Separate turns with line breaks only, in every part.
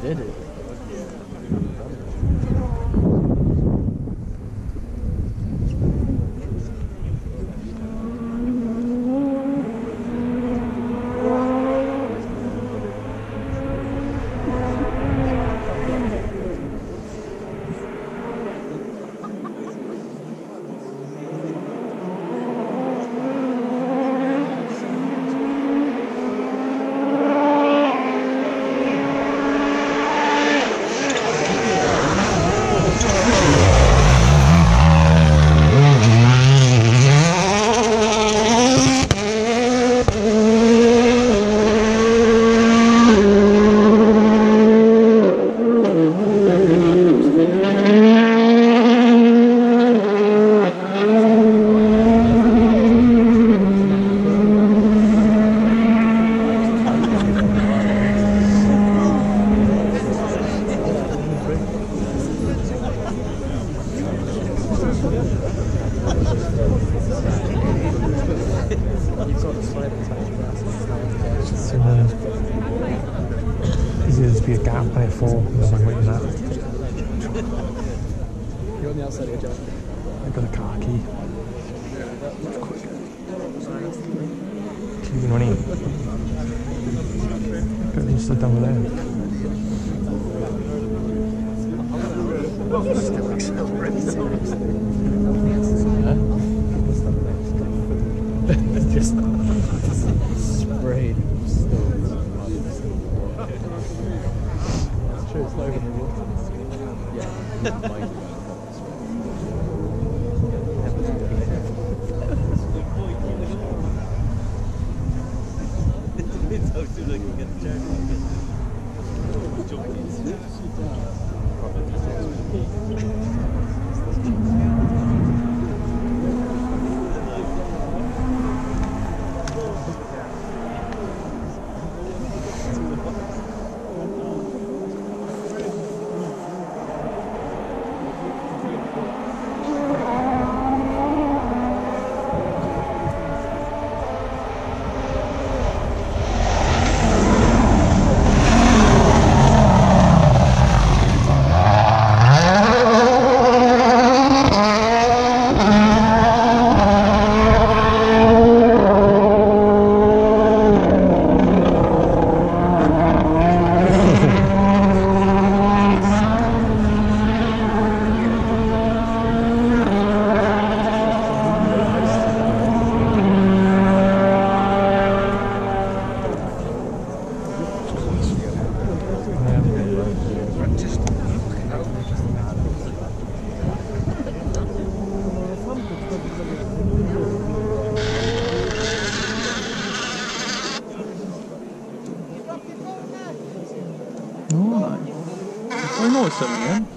did it.
Be a gap on it for I'm waiting that.
You're on the outside of your jacket.
I've got a car key. Keeping on in. Got them stood down there.
Just sprayed. It's not even the water. Yeah.
I know it's something then.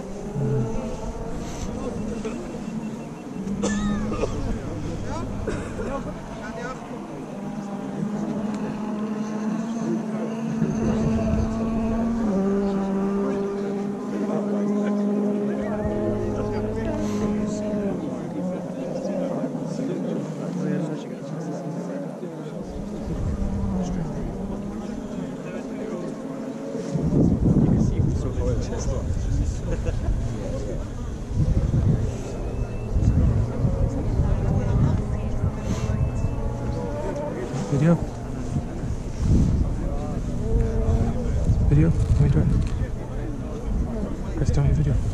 Video? Video? Let me do it. Press down your video.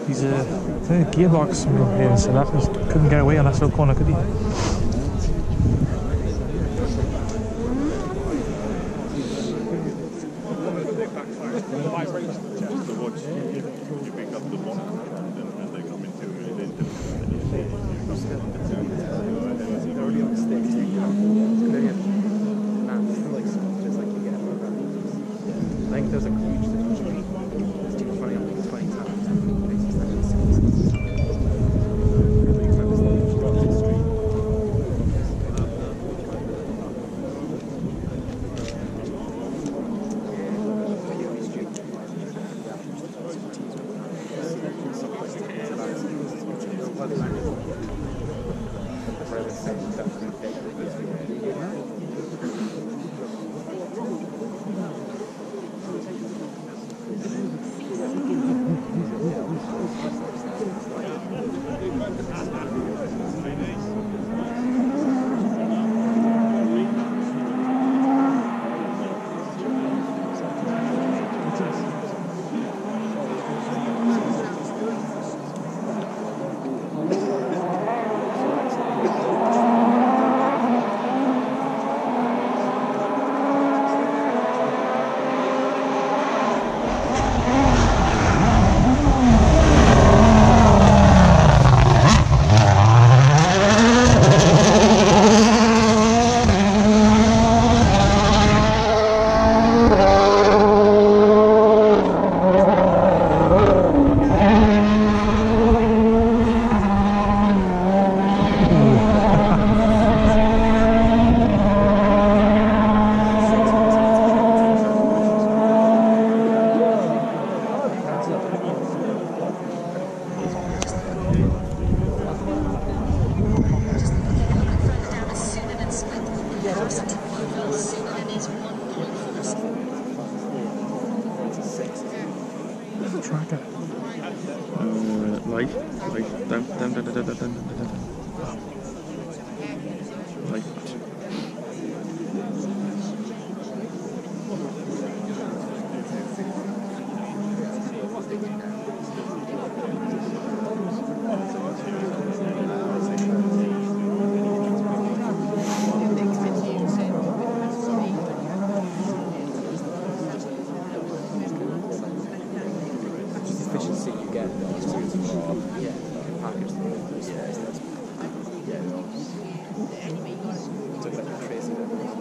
He's a gearbox from here, so that couldn't get away on that slow corner, could he?
I think there's a huge difference between 20 times.
Tracker.
Light, down. Light.
Efficiency you get package took like a crazy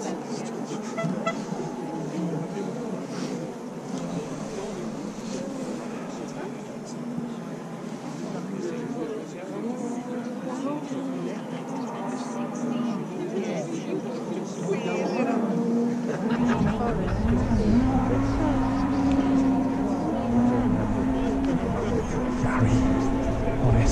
Gary, on it.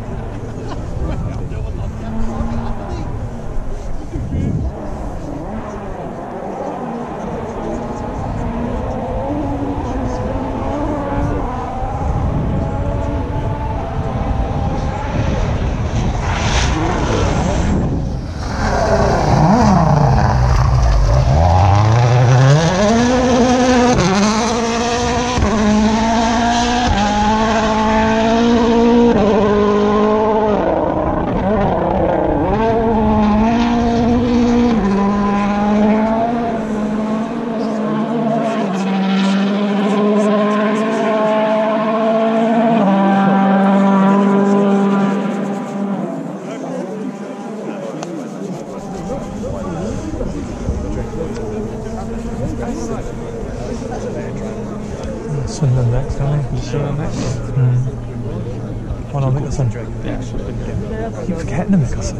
Sunderland next, aren't they?
Sunderland next?
Oh no, Mickelson.
Yeah.
I keep forgetting him, Mickelson.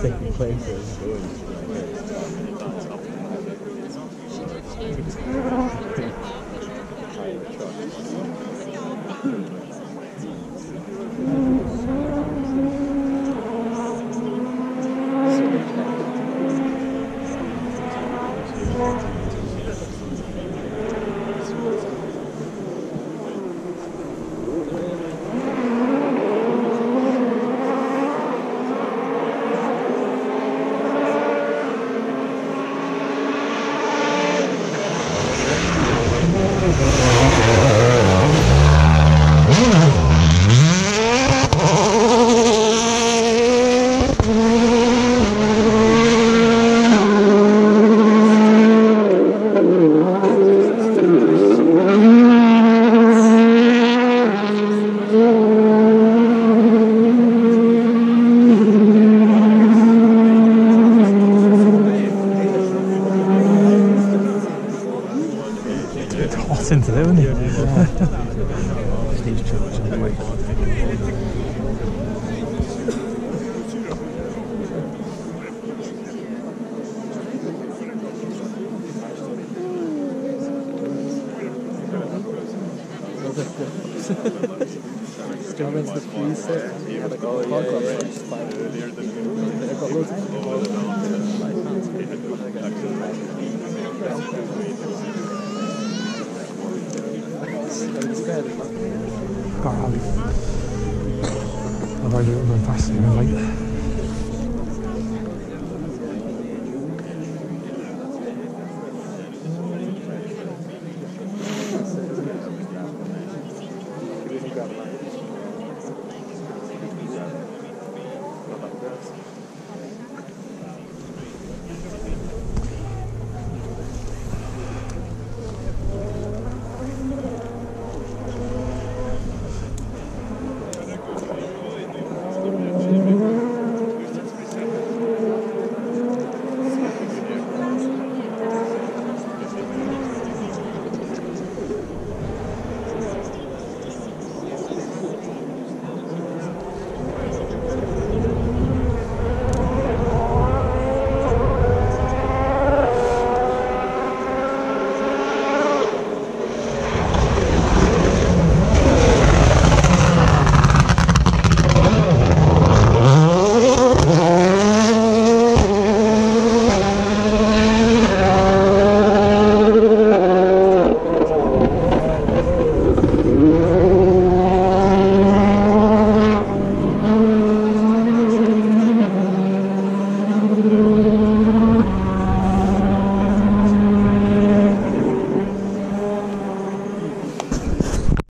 taking places. Hot into there, isn't it? Just needs charging anyway.
Still makes the freeze set. Yeah, like all I've got loads of
Got a I've already got my fast, like